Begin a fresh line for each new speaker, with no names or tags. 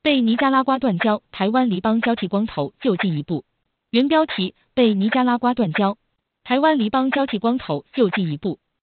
被尼加拉瓜断交，台湾黎邦交替光头就进一步。原标题：被尼加拉瓜断交，台湾黎邦交替光头就进一步。